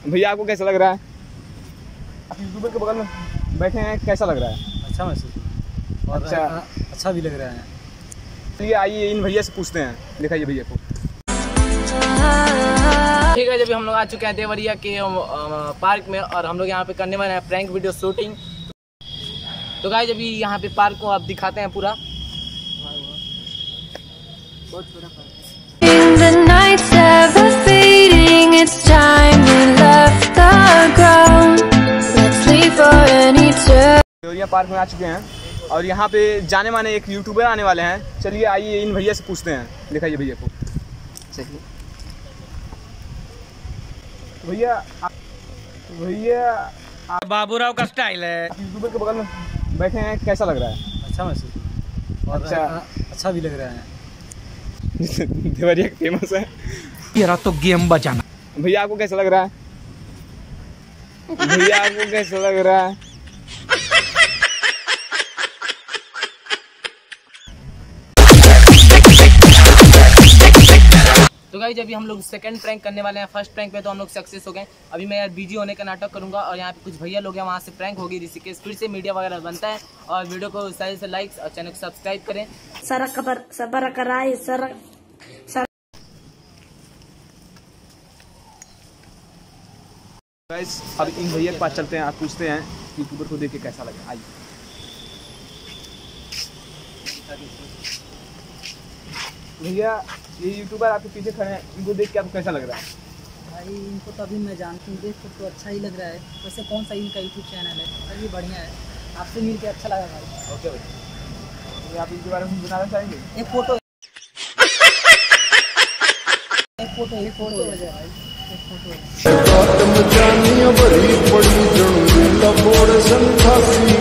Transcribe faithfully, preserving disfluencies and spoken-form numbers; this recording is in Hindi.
भैया आपको कैसा लग रहा है? आप यूट्यूबर के बगल में बैठे हैं, कैसा लग रहा है? अच्छा महसूस और अच्छा अच्छा भी लग रहा है। चलिए आइए इन भैया से पूछते हैं, दिखाइए भैया को। ठीक है, जब हम लोग आ चुके हैं देवरिया के पार्क में और हम लोग यहाँ पे करने वाले हैं प्रैंक वीडियो शूटिंग। तो गाइस अभी यहाँ पे पार्क को आप दिखाते हैं पूरा। बहुत छोटा पार्क देवरिया पार्क में आ चुके हैं और यहाँ पे जाने माने एक यूट्यूबर आने वाले हैं। चलिए आइए इन भैया से पूछते हैं, दिखाइए भैया को। चलिए भैया भैया बाबूराव का स्टाइल है। यूट्यूबर के बगल में बैठे हैं, कैसा लग रहा है? अच्छा महसूस और अच्छा अच्छा भी लग रहा है। देवरिया फेमस है। तेरा तो गेम बचाना। भैया आपको कैसा लग रहा है? भैया आपको कैसा लग रहा है? तो गाइस अभी हम लोग सेकंड प्रैंक करने वाले हैं। फर्स्ट प्रैंक पे तो हम लोग सक्सेस हो गए। अभी मैं यार बिजी होने का नाटक करूंगा और यहाँ पे कुछ भैया लोग हैं, वहाँ से प्रैंक होगी ऋषिकेश। फिर से मीडिया वगैरह बनता है और वीडियो को सही से लाइक और चैनल को सब्सक्राइब करें। सर खबर सबर कराए सर सर गाइस अब इन भैया के पास चलते हैं, आप पूछते हैं यूट्यूबर को देख के कैसा लगा। आइए भैया, ये यूट्यूबर आपके पीछे खड़े हैं, इनको देख के आपको कैसा लग रहा है? भाई इनको तो अभी मैं जानती हूँ, देख कर तो अच्छा ही लग रहा है। वैसे कौन सा इनका यूट्यूब चैनल है? अभी बढ़िया है, आपसे मिल के अच्छा लगा भाई। ओके भाई, तो आप इनके बारे में बताना चाहेंगे? एक फोटो एक फोटो एक फोटो है भाई, एक फोटो है।